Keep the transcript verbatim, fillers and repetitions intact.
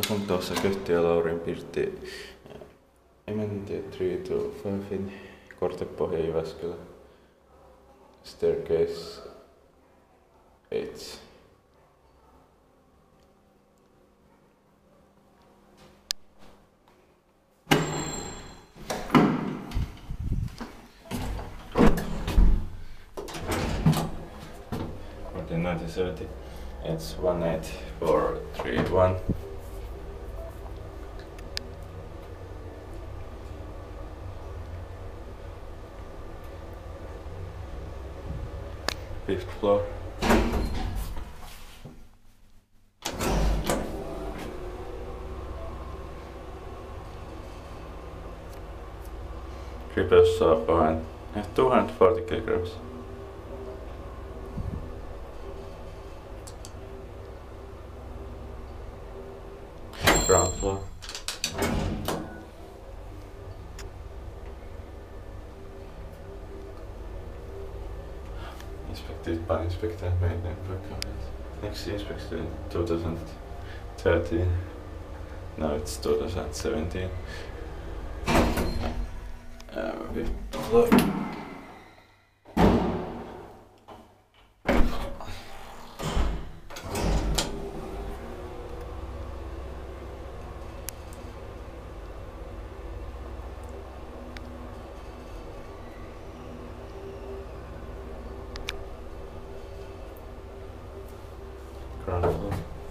Asun tuossa Kötti ja Laurin pirtti Amenity three to fivein Kortepohja Jyväskylä. Staircase eight. fourteen nineteen seventy. It's one eight four three one. Fifth floor. Triple saw behind. Yeah, two hundred forty kilograms. Ground floor. Inspected by inspector, made them performance. Next inspected in two thousand thirteen. Now it's two thousand seventeen. Uh, fifth floor. Ground floor.